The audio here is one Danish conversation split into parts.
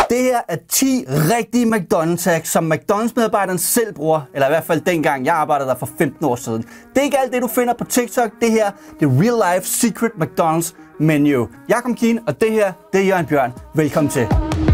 Det her er 10 rigtige McDonald's-hacks, som McDonald's-medarbejderen selv bruger, eller i hvert fald dengang jeg arbejdede der for 15 år siden. Det er ikke alt det, du finder på TikTok. Det her, det er real life secret McDonald's menu. Jeg er Keen, og det her, det er Jørgen Bjørn. Velkommen til.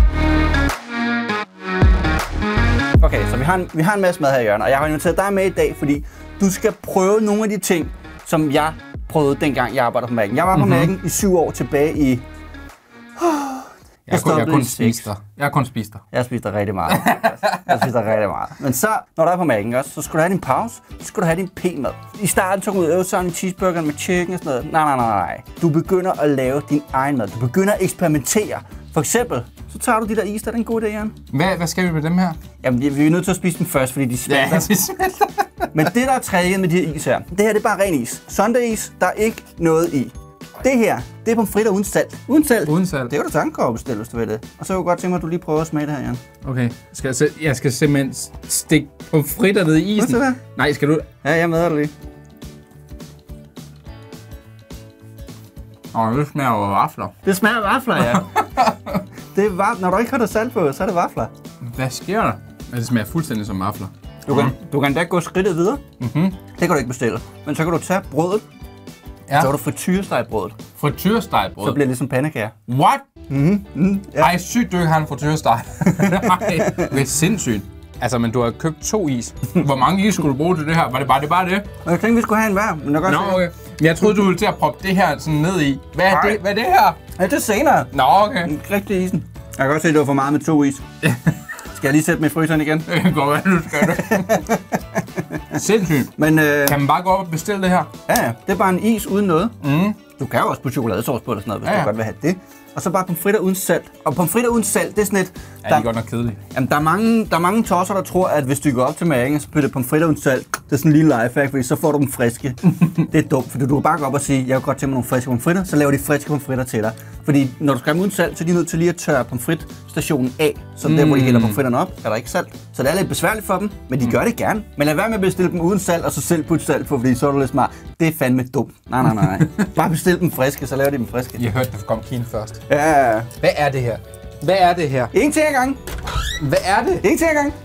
Okay, så vi har en masse mad her, Jørgen, og jeg har inviteret dig med i dag, fordi du skal prøve nogle af de ting, som jeg prøvede dengang jeg arbejdede på Mac'en. Jeg var på Mac'en i 7 år tilbage i... Jeg har kun spist dig. Jeg har spist dig rigtig meget. Men så, når du er på Mac'en også, så skal du have din pause, så skal du have din p-mad. I starten tog du ud og øvede sådan en cheeseburger med chicken og sådan noget. Nej. Du begynder at lave din egen mad. Du begynder at eksperimentere. For eksempel, så tager du de der is, der er en god idé, Jørgen. Hvad skal vi med dem her? Jamen, vi er nødt til at spise dem først, fordi de smelter. Ja, de smelter. Men det, der er tricket med de her is her, det her det er bare ren is. Sundae-is, der er ikke noget i. Det her, det er pomfritter uden salt. Uden salt? Uden salt. Det kan du sagtens gå og bestille, hvis du vil det. Og så kunne jeg godt tænke mig, at du lige prøver at smage det her, Jan. Okay. Jeg skal simpelthen stikke pomfritter ned i isen. Det? Nej, skal du? Ja, jeg med dig lige. Det smager jo vafler. Det smager vafler, ja. Det er når du ikke har det salt på, så er det vafler. Hvad sker der? Det smager fuldstændig som vafler. Du kan da gå skridtet videre. Det kan du ikke bestille. Men så kan du tage brødet. Ja. Så kan du frityrestegebrødet. Frityrestegebrød? Så bliver det ligesom pandekager. What? Ja. Ej, sygt, du ikke har en frityresteg. Nej, det er sindssygt. Altså, men du har købt 2 is. Hvor mange is skulle du bruge til det her? Var det bare det? Jeg tænkte, vi skulle have en hver. Men okay. Jeg troede, du ville til at proppe det her sådan ned i. Hvad er det her? Ja, det er senere. Nå, okay. Rigtig isen. Jeg kan godt se, at det var for meget med 2 is. Skal jeg lige sætte mig i fryseren igen? Det kan godt være, du skal det. Sindssygt. Men, kan man bare gå op og bestille det her? Ja, det er bare en is uden noget. Du kan jo også putte chokoladesauce på eller sådan noget, hvis du godt vil have det. Og så bare pomfritter uden salt. Og pomfritter uden salt, det er sådan et... Ja, det er godt nok kedeligt. Jamen, der er mange tosser, der tror, at hvis du går op til Mac'en, så putter pomfritter uden salt. Det er sådan en lille lifehack, fordi så får du dem friske. Det er dumt, for du kan bare gå op og sige, jeg vil godt tænke mig nogle friske pomfritter, så laver de friske pomfritter til dig. Fordi når du skal have dem uden salt, så er de nødt til lige at tørre pomfritstationen af. Så der, hvor de hælder pomfritterne op, er der ikke salt. Så det er lidt besværligt for dem, men de gør det gerne. Men lad være med at bestille dem uden salt, og så selv putte salt på, fordi så er du lidt smart. Det er fandme dumt. Nej. Bare bestil dem friske, så laver de dem friske. Jeg hørte det fra Keen først. Ja. Hvad er det her? Hvad er det her? En til ad gang. Hvad er det? En til ad gang.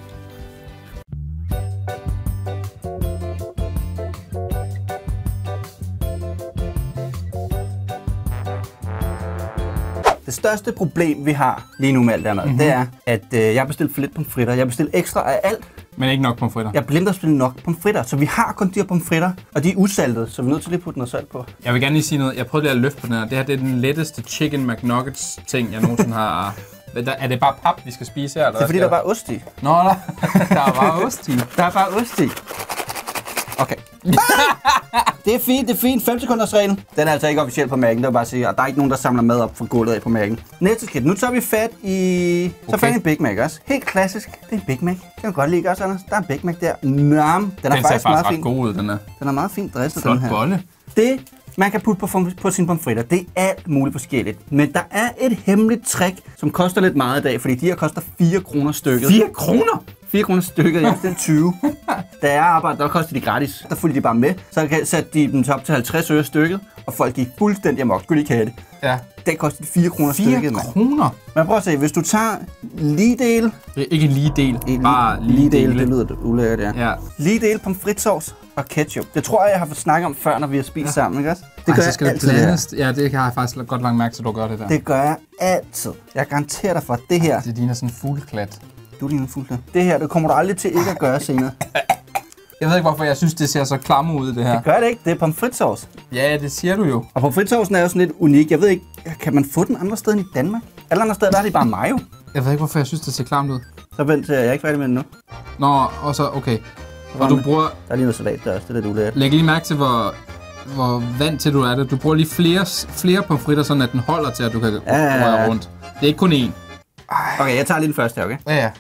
Det største problem, vi har lige nu med alt det her, det er, at jeg har bestilt for lidt pomfritter. Jeg har bestilt ekstra af alt. Men ikke nok pomfritter. Jeg glemte at bestille nok pomfritter, så vi har kun de her pomfritter, og de er usaltede, så vi er nødt til at putte noget salt på. Jeg vil gerne lige sige noget. Jeg prøvede lige at løfte på den her. Det her det er den letteste chicken McNuggets ting, jeg nogensinde har... Er det bare pap, vi skal spise her? Eller det er fordi, der er bare ost i. Nå, der er bare ost i. Der er bare ost i. Okay. Det er fint. 5 sekunders reglen. Den er altså ikke officiel på Mac'en, det vil bare sige, og der er ikke nogen, der samler mad op fra gulvet af på Mac'en. Næste skridt. Nu tager vi fat i... Så fat i en Big Mac også. Helt klassisk. Det er en Big Mac. Det kan godt lide også, Anders. Der er en Big Mac der. Den er faktisk meget fin. God ud, den er. Den er meget fint dristet, den her. Flot bolle. Det, man kan putte på sine pomfritter, det er alt muligt forskelligt. Men der er et hemmeligt trick, som koster lidt meget i dag, fordi de her koster 4 kroner stykket. 4 kroner? 4 kroner stykket, jeg bestilte 20. Da jeg arbejdede, der koster de gratis. Der fulgte de bare med. Så satte de dem op til 50 øre stykket, og folk gik fuldstændig amok. Skulle de ikke have det? Ja. Den kostede 4 kroner stykket. 4 kroner? Men prøv at se, hvis du tager lige del... Ikke lige del, bare lige del. Det lyder ulækkert, ja. Lige del pomfritsauce og ketchup. Det tror jeg har fået snakket om før, når vi har spist sammen, ikke også? Det gør jeg altid. Ja, det har jeg faktisk godt lagt mærke til, at du gør det der. Det gør jeg altid. Jeg garanterer dig for, at det her... Det ligner sådan en fugleklat. Du ligner en fugleklat. Det her, det kommer du aldrig til ikke at gøre senere. Jeg ved ikke, hvorfor jeg synes, det ser så klamme ud, det her. Det gør det ikke. Det er pomfritsauce. Ja, det siger du jo. Og pomfritsaucen er jo sådan lidt unik. Jeg ved ikke, kan man få den andre steder end i Danmark? Alle andre steder, der er det bare mayo. Jeg ved ikke, hvorfor jeg synes, det ser klamt ud. Så vent til, jeg er ikke færdig med den nu. Nå, og så, okay. Og du bruger... Der er lige noget salat der også, det er lidt ulækkert. Læg lige mærke til, hvor vant til du er det. Du bruger lige flere pomfritter, sådan at den holder til, at du kan røre rundt. Det er ikke kun én. Okay, jeg tager lige den første her, okay? Ja.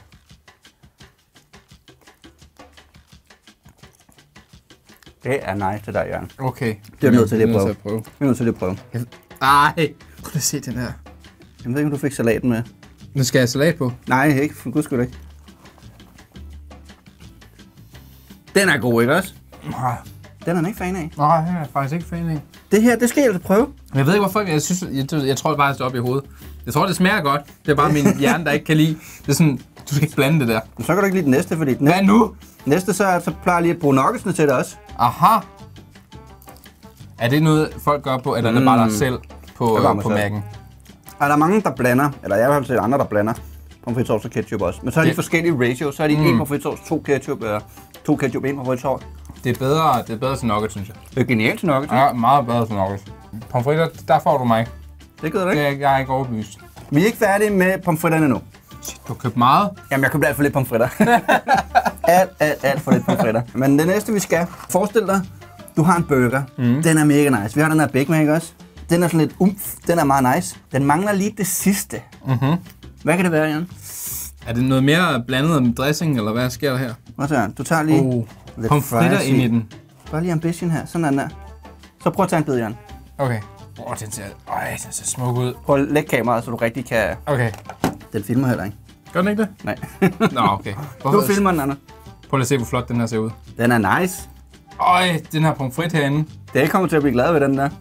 Det er nej til dig, Jørgen. Okay. Det er nødt til at prøve. Vi er nødt til at prøve. Ej, prøv at se den her. Jeg ved ikke, om du fik salaten med. Nu skal jeg have salat på. Nej, ikke. For guds skyld ikke. Den er god, ikke også? Den er han ikke fan af. Nej, det er jeg faktisk ikke fan af. Det her, det skal jeg altså prøve. Jeg ved ikke hvorfor, jeg tror bare, det er oppe i hovedet. Jeg tror, det smager godt. Det er bare min hjerne, der ikke kan lide. Det er sådan, du skal ikke blande det der. Men så kan du ikke lide den næste, fordi den Hvad nu? næste, så plejer jeg lige at bruge nuggetsene til det også. Aha. Er det noget, folk gør på, eller er det bare dig selv på Mac'en? Der er mange, der blander, eller jeg har set andre, der blander pomfritsovs og ketchup også. Men så er de forskellige ratios. Så er de 1 pomfritsovs, 2 ketchup, 2 ketchup, 1 pomfritsovs. Det er bedre til nuggets, synes jeg. Det er genialt til nuggets. Ja, meget bedre til nuggets. Pomfritter, der får du mig. Det gider du ikke? Jeg er ikke overbevist. Vi er ikke færdige med pomfritterne nu. Du har købt meget. Jamen, jeg købte alt for lidt pomfritter. alt for lidt pomfritter. Men det næste, vi skal, forestil dig, du har en burger. Den er mega nice. Vi har den her Big Mac også. Den er sådan lidt den er meget nice. Den mangler lige det sidste. Hvad kan det være, Jan? Er det noget mere blandet med dressing, eller hvad sker der her? Hvad så, du tager lige lidt pomfritter ind i den. Bare lige ambition her, sådan der. Så prøv at tage en bid, Jan. Okay. Den ser smuk ud. Prøv at lægge kameraet, så du rigtig kan... Okay. Den filmer heller ikke. Gør den ikke det? Nej. Nå, okay. Du filmer den, Anna. Prøv lige at se, hvor flot den her ser ud. Den er nice. Den her pomfrit herinde. Det kommer til at blive glad ved den der.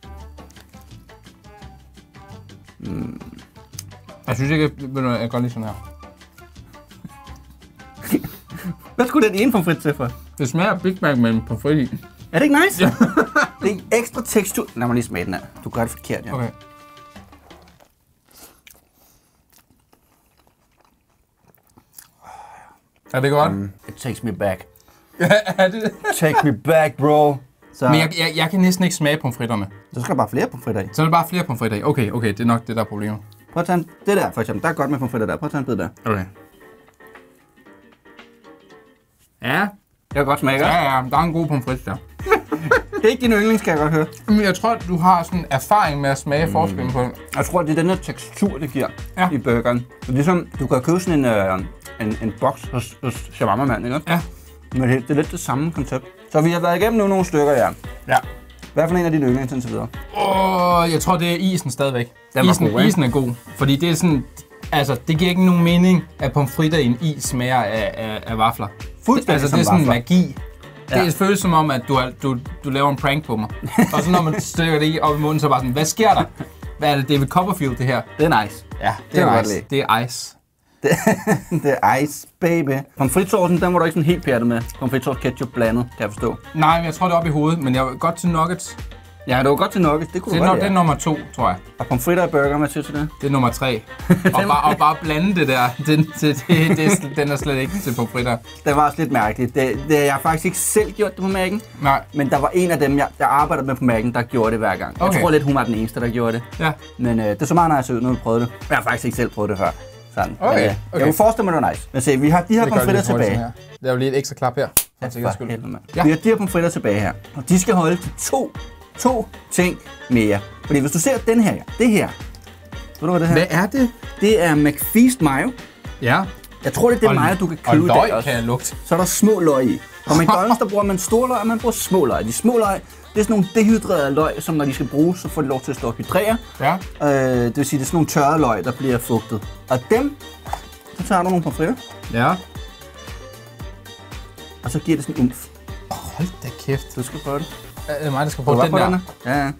Jeg synes ikke, jeg gør lige sådan her. Hvad skulle den ene pomfrit til for? Det smager Big Mac med en pomfrit i. Er det ikke nice? Ja. Det er en ekstra tekstur. Lad mig lige smage den her. Du gør det forkert, ja. Okay. Er det godt? It takes me back. Er det? Take me back, bro. Så... Men jeg kan næsten ikke smage pomfritterne. Så skal der bare flere pomfritter i. Så er der bare flere pomfritter i. Okay, det er nok det, der er problemet. Prøv at tage det der, for eksempel. Der er godt med pomfritter der. Prøv at tage en bid der. Okay. Ja. Det kan godt smage, Ja, der er en god pomfrit der. Det er ikke din yndlings, skal jeg godt høre. Men jeg tror, du har sådan erfaring med at smage forskellen på den. Jeg tror, det er den her tekstur, det giver i burgeren. Det er ligesom, du kan købe sådan en boks hos shawarma-mand, ikke? Ja. Men det er lidt det samme koncept. Så vi har været igennem nu nogle stykker, ja. Ja. Hvad for en af dine yndlings indtil videre? Jeg tror, det er isen stadigvæk. Isen er god, fordi det er sådan... Altså, det giver ikke nogen mening, at pomfritter i en is smager af vafler. Fuldstændig altså, det er sådan magi. Ja. Det føles som om, at du laver en prank på mig. Og så når man stikker det i op i munden, så bare sådan, hvad sker der? Hvad er det, David Copperfield, det her? Det er nice. Ja, det er nice. Det er ice. Det er ice, baby. Pomfritsaucen, den var du ikke sådan helt pjattet med. Pomfritsauce ketchup blandet, kan jeg forstå. Nej, men jeg tror, det er oppe i hovedet, men jeg var godt til nuggets. Ja, det var godt til nuggets. Det kunne du godt, det er nummer 2, tror jeg. Og pomfritter i burger, hvad synes du det? Det er nummer 3. og bare blande det der. Den er slet ikke til pomfritter. Det var også lidt mærkeligt. Jeg har faktisk ikke selv gjort det på Mac'en. Nej. Men der var en af dem, jeg arbejdede med på Mac'en, der gjorde det hver gang. Okay. Jeg tror lidt, hun var den eneste, der gjorde det. Ja. Men det så meget nice ud, når vi prøvede det. Jeg har faktisk ikke selv prøvet det før. Sådan. Okay. Jeg kunne forestille mig, det var nice. Men se, vi har de her pomfritter tilbage. Der er jo lige et ekstra klap her. Ja. Vi har de her pomfritter tilbage her. Og de skal holde til to ting mere. Fordi hvis du ser den her, det her. Ved du, hvad det her? Hvad er det? Det er McFeast mayo. Ja. Jeg tror, det er mayo, du kan købe der også. Og løg kan jeg lugte. Så er der små løg i. På McDonald's, der bruger man store løg, og man bruger små løg. De små løg, det er sådan nogle dehydrerede løg, som når de skal bruges, så får de lov til at stå og hydrere. Ja. Det vil sige, det er sådan nogle tørrede løg, der bliver fugtet. Og dem, så tager du nogle pomfritter. Ja. Og så giver det sådan en umf. Hold da kæft. Du skal prøve det. Det er mig, der skal prøve den der. Ja.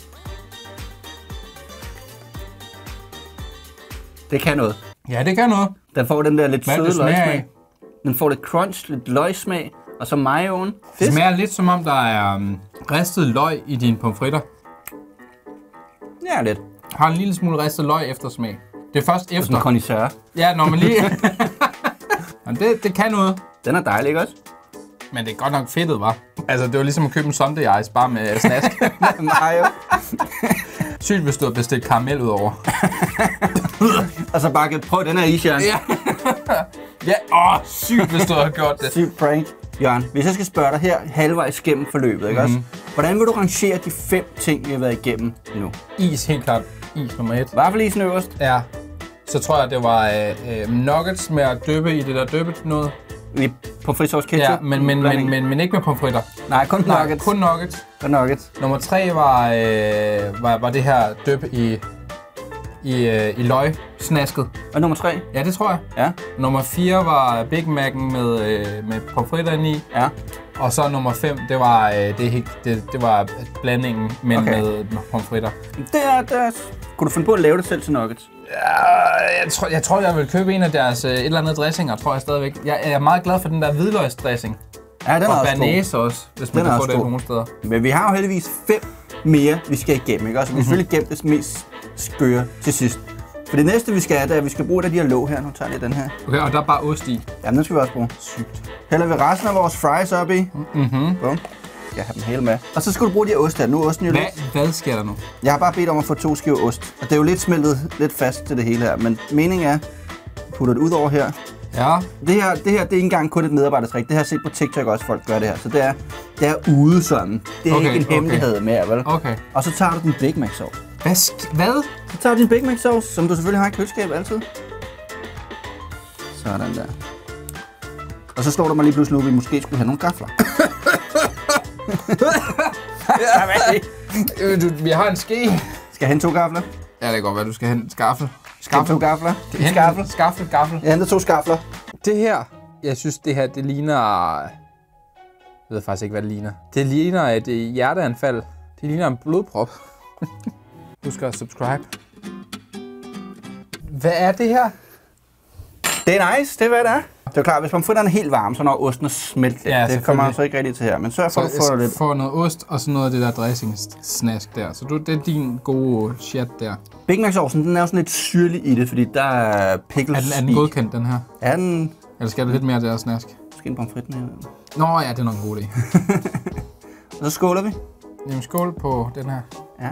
Det kan noget. Ja, det kan noget. Den får den der lidt søde løgsmag. Af? Den får lidt crunch, lidt løgsmag, og så mayoen. Det smager lidt som om, der er ristet løg i dine pomfritter. Ja, lidt. Har en lille smule ristet løg eftersmag. Det er først efter. Sådan en connoisseur. Ja, når man lige... det kan noget. Den er dejlig, ikke også? Men det er godt nok fedtet, hva'? Altså, det var ligesom at købe en Sunday Ice, bare med snask. Mayo. Sygt, hvis du har bestilt karamel ud over. Og så bare prøv den her is, Jørgen. Ja, sygt, hvis du har gjort det. Sygt prank. Jørgen, hvis jeg skal spørge dig her halvvejs gennem forløbet, ikke også? Hvordan vil du rangere de 5 ting, vi har været igennem nu? Is, helt klart. Is nummer 1. Vaffelisen øverst? Ja. Så tror jeg, det var nuggets med at dyppe i det der dyppet noget. I pomfritsauce ketchup? Ja, men ikke med pomfritter. Nej, kun nuggets. Kun nuggets. Kun nuggets. Nummer 3 var det her dyp i løg snasket. Og nummer 3? Ja, det tror jeg. Ja. Nummer 4 var Big Mac'en med pomfritter i. Ja. Og så nummer 5, det var blandingen, men Okay. med pomfritter. Der kunne du finde på at lave det selv til nuggets? Ja, jeg tror, jeg vil købe en af deres et eller andet dressinger, tror jeg stadigvæk. Jeg er meget glad for den der hvidløgsdressing. Ja, den er Og også god. banæse også, hvis man Den er kan få også det god. nogle steder. Men vi har jo heldigvis 5 mere, vi skal igennem, ikke? Og så vi selvfølgelig gemt det mest skøre til sidst. For det næste, vi skal have, det er, at vi skal bruge de her låg her. Nu tager jeg lige den her. Okay, og der er bare ost i. Jamen, den skal vi også bruge. Sygt. Hælder vi resten af vores fries op i. Bum. Jeg have dem hele med. Og så skal du bruge de her ost her. Nu er osten jo lidt... Hvad sker der nu? Jeg har bare bedt om at få 2 skiver ost. Og det er jo lidt smeltet lidt fast til det hele her. Men meningen er, at putter det ud over her. Ja. Det her det er ikke engang kun et medarbejdertrik. Det har jeg set på TikTok også, folk gør det her. Så det er ude sådan. Det er Okay, ikke en hemmelighed mere, vel? Okay. Og så tager du din Big Mac sauce. Hvad? Så tager du din Big Mac sauce, som du selvfølgelig har i køleskabet altid. Sådan der. Og så slår der mig lige pludselig ud, at vi måske skulle have nogle gafler. Vi har en ske. Skal jeg hente 2 gafler? Ja, det kan godt være, du skal hente skaffel. Skal 2 gafler? Skaffel. Jeg henter 2 skafler. Det her, jeg synes, det ligner... Jeg ved faktisk ikke, hvad det ligner. Det ligner et hjerteanfald. Det ligner en blodprop. Husk at subscribe. Hvad er det her? Det er nice, det er hvad det er. Det er klart, hvis pomfritterne er helt varme, så når osten er smeltet. Ja, det kommer man så ikke rigtig til her. Men sørg for, at du får lidt. Får noget ost og så noget af det der dressing-snask der. Så det er din gode shit der. Big Mac saucen, den er jo sådan lidt syrlig i det, fordi der er pickles Er den godkendt, den her? Er den? Eller skal der lidt mere af det der snask? Måske en pomfrit med. Nå ja, det er nok en god idé. Og så skåler vi. Jamen skål på den her. Ja.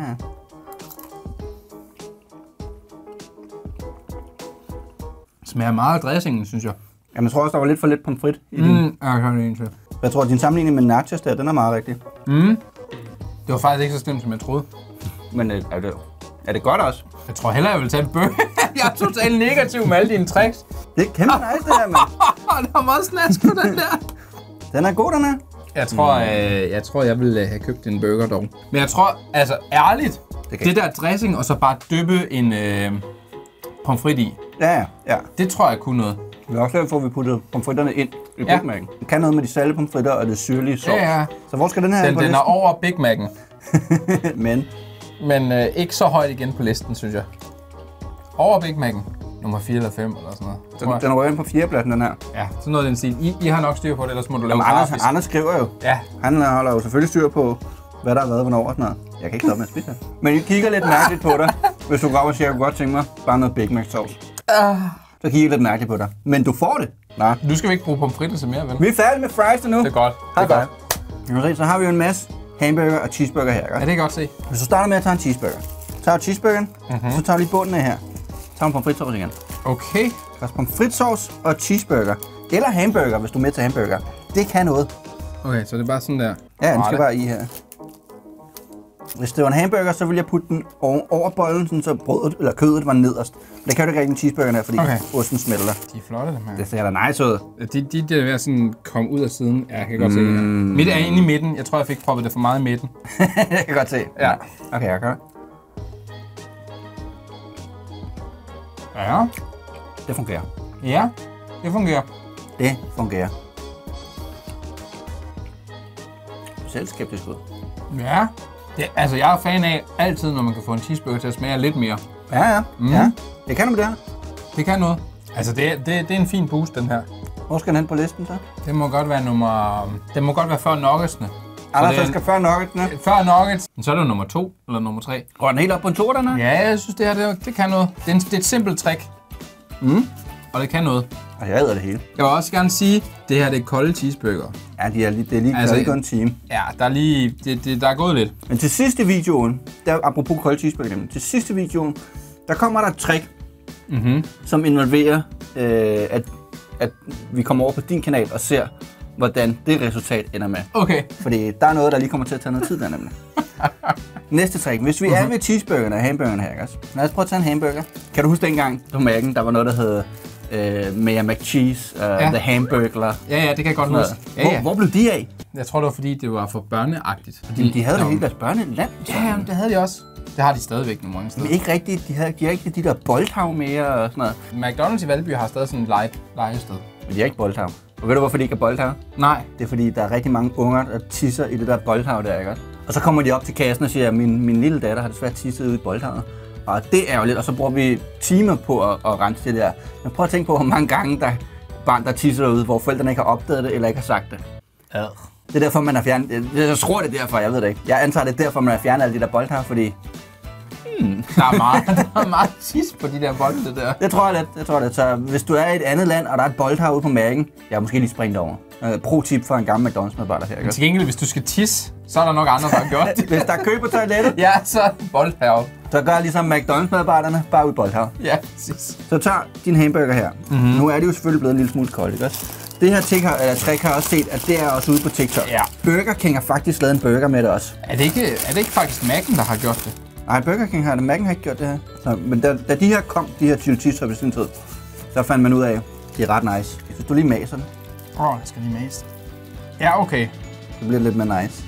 Smager meget af dressingen, synes jeg. Jamen, jeg tror også, der var lidt for lidt pomfrit i den. Jeg kan det en til. Jeg tror, at din sammenligning med nachos der, den er meget rigtig. Det var faktisk ikke så slemt, som jeg troede. Men er det godt også? Jeg tror hellere, jeg vil tage en burger. Jeg er totalt negativ med alle dine tricks. Det er kæmpe nice, det her, mand. Der er meget snask på den der. Den er god, den her. Jeg tror, jeg ville have købt en burger dog. Men jeg tror, altså ærligt, det der dressing og så bare dyppe en pomfrit i, Ja. det tror jeg kunne noget. Vi har også derfor, at vi puttede pomfritterne ind i Big Mac'en. Det kan noget med de salte pomfritter og det syrlige sovs. Ja. Så hvor skal den her Den er over Big Mac'en, Men men ikke så højt igen på listen, synes jeg. Over Big Mac'en. Nummer 4 eller 5 eller sådan noget. den rører ind på 4. pladsen, den her. Ja, sådan noget af den stil. I har nok styr på det, ellers må du lave grafisk. Anders skriver jo. Ja. Han holder jo selvfølgelig styr på, hvad der har været, hvornår og sådan noget. Jeg kan ikke stoppe med at spise det. Men jeg kigger lidt mærkeligt på dig, hvis du går op og siger, at jeg kunne godt tænke mig bare noget Big Mac sauce. Så kigger jeg lidt mærkeligt på dig. Men du får det. Nej. Nu skal vi ikke bruge pomfritter til mere, vel? Vi er færdige med fries nu. Det er godt. High five. Så har vi jo en masse hamburger og cheeseburger her. Ja, det kan godt se. Hvis du starter med at tage en cheeseburger, så tager du cheeseburgeren, så tager du lige bunden af her. Så tager du pomfritsauce igen. Okay. Så pomfritsauce og cheeseburger. Eller hamburger, hvis du er med til hamburger. Det kan noget. Okay, så det er bare sådan der. Ja, den skal bare i her. Hvis det var en hamburger, så ville jeg putte den over bollen, sådan så brødet eller kødet var nederst. Men det kan du ikke rigtig med cheeseburgeren her, fordi osten smelter. De er flotte, dem her. Det ser da nice ud. De er ved at sådan komme ud af siden. Ja, jeg kan godt se det her. Midt er inde i midten. Jeg tror, jeg fik proppet det for meget i midten. Jeg kan godt se. Ja. Okay, jeg gør det. Ja. Det fungerer. Ja, det fungerer. Det fungerer. Selv skeptisk ud. Ja. Altså, jeg er fan af altid, når man kan få en cheeseburger til at smage lidt mere. Ja. Ja, det kan du med det her. Det kan noget. Altså, det er en fin boost, den her. Hvor skal den hen på listen så? Det må godt være den må godt være før nuggetsene. Anders, skal før nuggetsene. Før nuggets. Så er det nummer 2 eller nummer 3. Går den helt op på en 2, den her? Ja, jeg synes, det her det kan noget. Det er et simpelt trick. Og det kan noget. Og jeg æder det hele. Jeg vil også gerne sige, det her det er kolde cheeseburger. Ja, det er lige altså, gået en time. Ja, der er lige, der er gået lidt. Men til sidste videoen, der apropos kolde cheeseburger, til sidste videoen, der kommer der et trick, som involverer, at vi kommer over på din kanal og ser, hvordan det resultat ender med. Okay. Fordi der er noget, der lige kommer til at tage noget tid der nemlig. Næste trick. Hvis vi er ved cheeseburgerne og hamburgerne her, ikke? Lad os prøve at tage en hamburger. Kan du huske dengang på Mac'en, der var noget, der hed Mayor McCheese, The Hamburglar? Ja, det kan jeg godt huske. Hvor blev de af? Jeg tror, det var fordi, det var for børneagtigt. De havde det hele deres børneland. Ja, det havde de også. Det har de stadigvæk nogle mange steder. Men ikke rigtigt. De har ikke de der boldhav mere og sådan noget. McDonald's i Valby har stadig sådan et lejested. Men de har ikke boldhav. Og ved du, hvorfor de ikke er boldhav? Nej. Det er fordi, der er rigtig mange unger, der tisser i det der boldhav der, ikke? Og så kommer de op til kassen og siger, at min lille datter har desværre tisset ude i boldhavet. Og det er jo lidt, og så bruger vi timer på at rense det der. Men prøv at tænke på, hvor mange gange der barn, der tisser derude, hvor forældrene ikke har opdaget det, eller ikke har sagt det. Ja. Det er derfor, man har fjernet. Jeg tror, det er derfor, jeg ved det ikke. Jeg antager, det er derfor, man har fjernet alle de der boldhav, fordi... Der er meget tis på de der bolde der. Det tror jeg lidt. Så hvis du er i et andet land, og der er et boldhav ude på mærken, jeg måske lige springe over. Pro-tip for en gammel McDonald's-medarbejder her. Men til gengæld, hvis du skal tisse, så er der nok andre, der har gjort det. Hvis der er kø på toilettet, ja, så boldhav. Så gør ligesom McDonald's-medarbejderne, bare ud i boldhav. Ja, præcis. Så tag din hamburger her. Nu er det jo selvfølgelig blevet en lille smule koldt, ikke også? Det her trick har jeg også set, at det er også ude på TikTok. Ja. Burger King har faktisk lavet en burger med det også. Er det ikke faktisk Mac'en, der har gjort det? Nej, Burger King har det. Mac'en har ikke gjort det her. Så, men da de her kom, de her chili cheese i sin tid, så fandt man ud af, at det er ret nice. Hvis du lige maser det. Jeg skal lige mase det. Ja, okay. Så bliver det lidt mere nice.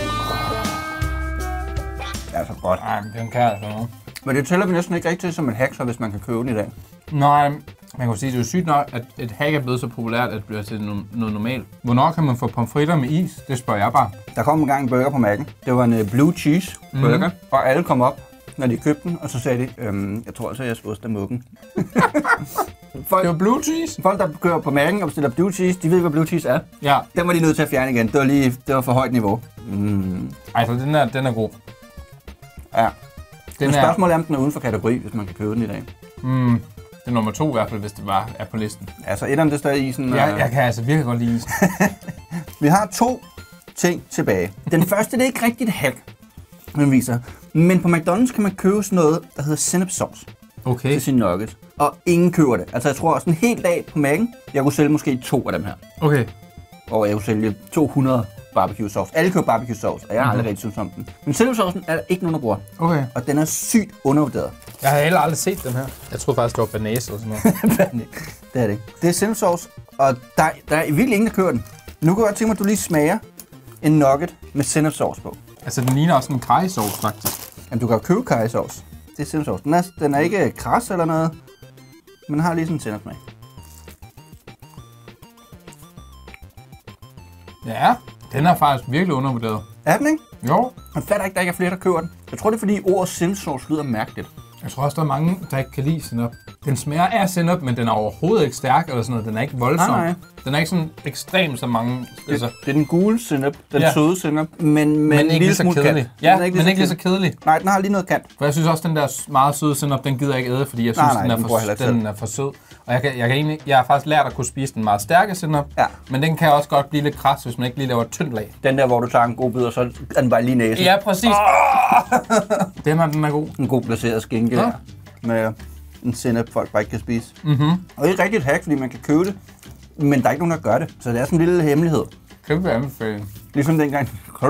Det er så godt. Nej, den kan altså noget. Men det tæller vi næsten ikke rigtig som en hack, så hvis man kan købe den i dag. Nej, man kan sige, det er jo sygt nok, at et hack er blevet så populært, at det bliver til noget normalt. Hvornår kan man få pomfritter med is? Det spørger jeg bare. Der kom en gang en burger på Mac'en. Det var en blue cheese burger, og alle kom op, når de købte den, og så sagde de, jeg tror altså, jeg skal oste af muggen. Det var blue cheese? Folk, der kører på Mac'en og bestiller blue cheese, de ved ikke, hvad blue cheese er. Ja. Den var de nødt til at fjerne igen. Det var for højt niveau. Altså, den er god. Ja. Men spørgsmålet er, om den er uden for kategori, hvis man kan købe den i dag. Det er nummer 2 i hvert fald, hvis det er på listen. Altså, et af dem, det står i isen. Ja, jeg kan altså virkelig godt lide isen. Vi har 2 ting tilbage. Den første, det er ikke rigtigt hack, man viser. Men på McDonald's kan man købe sådan noget, der hedder sennepsauce til sin nuggets. Og ingen køber det. Altså, jeg tror også en hel dag på Mac'en, jeg kunne sælge måske 2 af dem her. Okay. Og jeg kunne sælge 200 barbecue sauce. Alle køber barbecue sauce, og jeg har aldrig rigtig synes om den. Men sennepsaucen er der ikke nogen, der bruger. Okay. Og den er sygt undervurderet. Jeg har heller aldrig set den her. Jeg troede faktisk, det var banase eller sådan noget. Det er det ikke. Det er sennepsauce, og der er virkelig ingen, der køber den. Nu kan jeg godt tænke mig, at du lige smager en nugget med sennepsauce på. Altså, den ligner også en karrysauce, faktisk. Jamen, du kan jo købe karrysauce. Det er sennepsauce. Den er ikke kras eller noget, men har lige sådan en sennepsmag. Ja, den er faktisk virkelig undervurderet. Er den ikke? Jo. Jeg fatter ikke, at der ikke er flere, der køber den. Jeg tror, det er fordi ordet sennepsauce lyder mærkeligt. Jeg tror også, der er mange, der ikke kan lide sennep. Den smager af sennep, men den er overhovedet ikke stærk eller sådan noget. Den er ikke voldsom. Nej. Den er ikke sådan ekstrem som mange. Altså. Det er den gule sennep, den søde sennep, men ikke lige så kedelig. Ja, men ikke lige så kedelig. Nej, den har lige noget kant. For jeg synes også, den der meget søde sennep, den gider jeg ikke æde, fordi jeg synes, den er for sød. Og jeg har faktisk lært at kunne spise den meget stærke sennep, men den kan også godt blive lidt kras, hvis man ikke lige laver et tyndt lag. Den der, hvor du tager en god bid, og så er den bare lige næsen. Ja, præcis. Den er god. En god placeret skinke der, med en sennep, folk bare ikke kan spise. Og det er rigtig et hack, fordi man kan købe det, men der er ikke nogen, der gør det. Så det er sådan en lille hemmelighed. Kæmpe anbefaling. Ligesom dengang,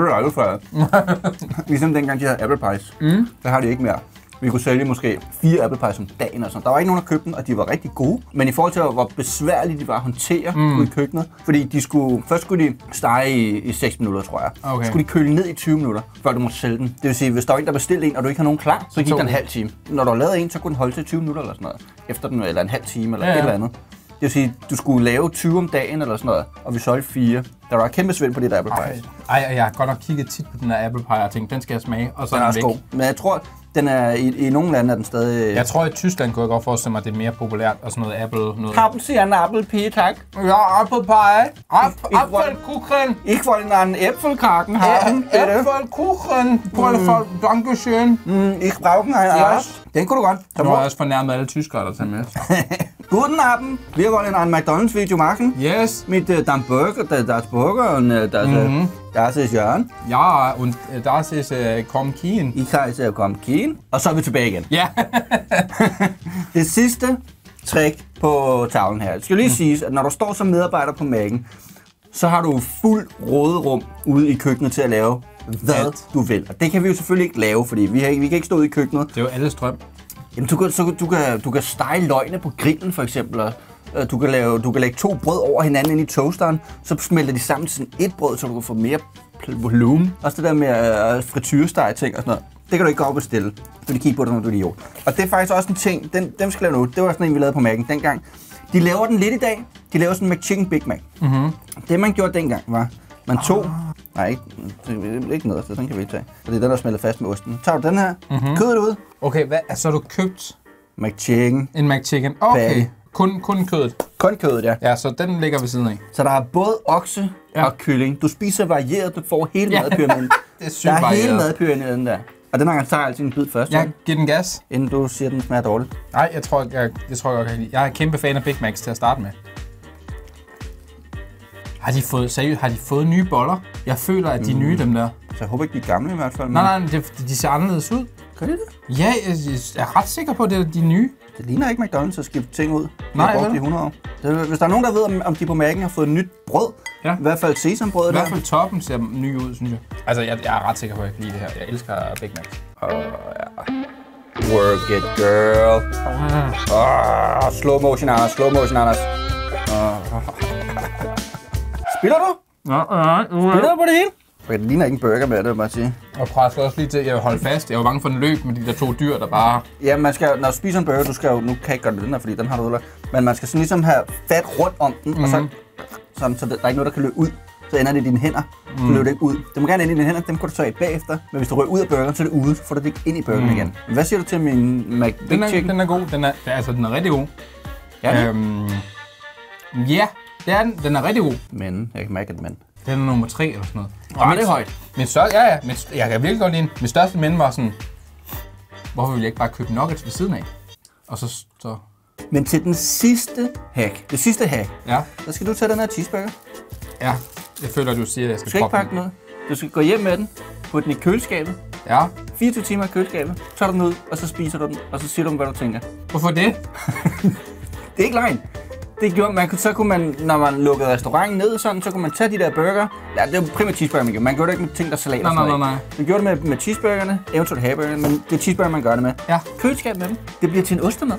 ligesom dengang de havde apple pies. Der har de ikke mere. Vi kunne sælge måske 4 apple pies om dagen og sådan. Der var ikke nogen, der købte dem, og de var rigtig gode. Men i forhold til, hvor besværlige de var at håndtere ude i køkkenet, fordi først skulle de stege i 6 minutter, tror jeg. Okay. Så skulle de køle ned i 20 minutter, før du måtte sælge den. Det vil sige, hvis der var en, der bestilte en, og du ikke har nogen klar, så gik der en halv time. Når du har lavet en, så kunne den holde til 20 minutter eller sådan noget. Efter den, eller en halv time eller et eller andet. Det vil sige, du skulle lave 20 om dagen eller sådan noget, og vi solgte 4. Der var kæmpe svend på det der apple pies. Jeg har godt nok kigget tit på den der apple pie og tænkt, den skal jeg smage, og så er den væk. God. Men jeg tror, den er i nogle lande er den stadig... Jeg tror, i Tyskland kunne jeg godt forestille mig, at det er mere populært, og sådan noget apple... Noget... Haben Sie en apple pie, tak? Ja, apple pie. Apfelkuchen. Ich wollte einen Äpfelkaken haben, bitte. Apfelkuchen. Dankeschön. Ich brauche einen Arsch. Den kunne du godt. Så må jeg også fornærme alle tyskere, der tager med. Guten Abend. Wir wollen einen McDonald's-Video machen. Yes. Mit das Burger und das ist Jørgen. Ja, und das ist Comkien. Ich heiße Comkien. Og så er vi tilbage igen. Ja. Det sidste trick på tavlen her. Det skal lige siges, at når du står som medarbejder på Mac'en, så har du fuld råderum ude i køkkenet til at lave, hvad du vil. Og det kan vi jo selvfølgelig ikke lave, fordi vi kan ikke stå ude i køkkenet. Det er jo alles drøm. Jamen, du kan stege løgene på grillen, for eksempel. Og du kan lægge 2 brød over hinanden ind i toasteren, så smelter de sammen til sådan et brød, så du kan få mere volumen. Også det der med frityresteg ting og sådan noget. Det kan du ikke gå op og bestille, så de kigger på dig, når du er idiot. Og det er faktisk også en ting, dem skal lave nu. Det var sådan en, vi lavede på Mac'en dengang. De laver den lidt i dag. De laver sådan en McChicken Big Mac. Det man gjorde dengang var, man tog... Nej, ikke noget, så den kan vi ikke tage. Fordi den er smeltet fast med osten. Tager du den her, kødet ud. Okay, så har du købt... McChicken. En McChicken. Okay. Kun kødet. Kun kødet, ja. Ja, så den ligger ved siden af. Så der er både okse og kylling. Du spiser varieret, du får hele madpyramiden. Det er sygt der er varieret. hele madpyramiden der. Og den her tager altid en bid først. Jeg giver den gas. Inden du siger, at den smager dårligt. Nej, jeg tror jeg godt kan lide. Jeg er kæmpe fan af Big Macs til at starte med. Har de fået nye boller? Jeg føler, at de er nye, dem der. Så jeg håber ikke, de er gamle i hvert fald. Nej, de ser anderledes ud. Gør de det? Ja, jeg er ret sikker på, at det er de nye. Det ligner ikke McDonald's at skifte ting ud. De Nej, har brugt i 100 år. Hvis der er nogen, der ved, om de på Mac'en har fået nyt brød, i hvert fald sesambrød. I hvert fald toppen ser ny ud, synes jeg. Altså, jeg er ret sikker på, at jeg kan lide det her. Jeg elsker Big Macs. Work it, girl. Slow motion, Anders. Slow motion, Anders. Spiller du? Spiller du på det hele? Okay, det ligner ikke en burger med det, vil jeg bare sige. Og presser også lige til, at jeg vil holde fast. Jeg var bange for en løb med de der 2 dyr, der bare... Ja, man skal, når du spiser en burger, du skal jo... Nu kan jeg ikke gøre det den her, fordi den har du ødelagt. Men man skal sådan ligesom have fat rundt om den, og så... Sådan, så der er ikke noget, der kan løbe ud. Så ender det i dine hænder. Så løber det ikke ud. Det må gerne ende i dine hænder, dem kan du så af bagefter. Men hvis du rører ud af burgeren, så er det ude. Så får du det ikke ind i burgeren igen. Hvad siger du til min McChicken? Den er god. Den er rigtig god. Ja, ja, det er den. Den er rigtig god. Men, jeg kan mærke et men. Den er nummer 3 eller sådan noget. Det er højt. Min største, ja, jeg kan virkelig godt lide den. Min største men var sådan, hvorfor ville jeg ikke bare købe nuggets ved siden af? Og så... Men til den sidste hack, Ja. så skal du tage den her cheeseburger. Ja, jeg føler, at du siger, at jeg skal Du skal ikke pakke noget. Du skal gå hjem med den, putte den i køleskabet. Ja. 24 timer i køleskabet. Så tager du den ud, og så spiser du den, og så siger du, hvad du tænker. Hvorfor det? Det er ikke løgn. Det gjorde, så kunne man, når man lukkede restauranten ned, sådan, så kunne man tage de der burger. Ja, det er jo primært cheeseburger, man gjorde. Man gjorde det ikke med ting, der salat og sådan noget. Nej. Man gjorde det med cheeseburgerne, eventuelt hamburgerne, men det er cheeseburger, man gør det med. Ja. Køleskab med dem. Det bliver til en ostemad.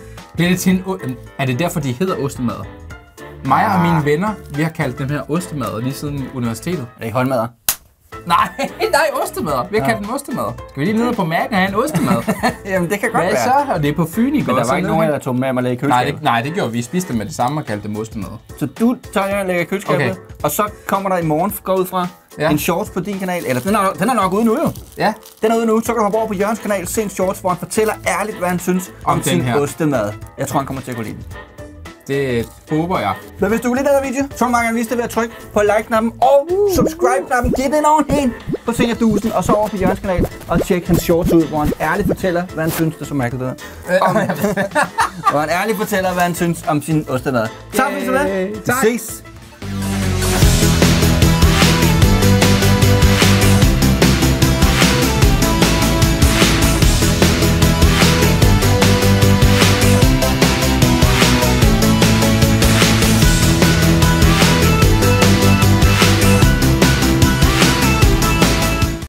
Er det derfor, de hedder ostemader? Mig og mine venner, vi har kaldt dem her ostemader lige siden universitetet. Er det ikke håndmadder? Nej, ostemader. Vi har kaldt dem ostemader. Skal vi lige ned på Mac'en og have en ostemad? Jamen, det kan godt Hvad være. så? Og det er på Fyn, ikke? Men der var ikke nogen, der tog med mig i køleskabet. Nej, det gjorde vi. Vi spiste dem med det samme og kaldte dem ostemader. Så du tager og lægger i køleskabet, og så kommer der i morgen, går ud fra, en shorts på din kanal. Eller den er nok ude nu jo. Ja. Den er ude nu, så kan du hoppe over på Jørgens kanal, se en shorts, hvor han fortæller ærligt, hvad han synes om sin ostemad. Jeg tror, han kommer til at kunne lide den. Det håber jeg. Men hvis du kunne lide den her video, så må man gerne vise det ved at trykke på like-knappen og subscribe-knappen. Giv den over en på Singerdusen, og så over på Jørgens kanal og tjek hans shorts ud, hvor han ærligt fortæller, hvad han synes, det er så mærkeligt det der. Hvor han ærligt fortæller, hvad han synes om sin ostemad. Tak fordi du så med. Vi ses.